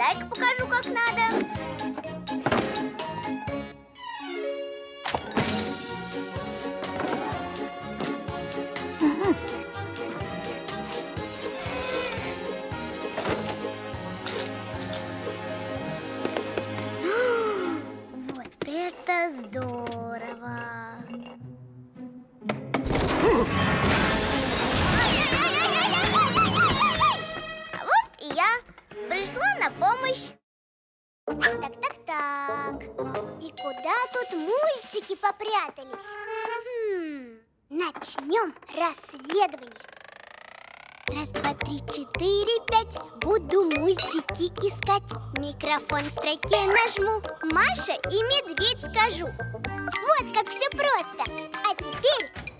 дай-ка покажу, как надо. Вот это здорово! А вот и я пришла на помощь. Так. И куда тут мультики попрятались? Начнем расследование. Раз, два, три, четыре, пять. Буду мультики искать. Микрофон в строке нажму. Маша и медведь скажу. Вот как все просто. А теперь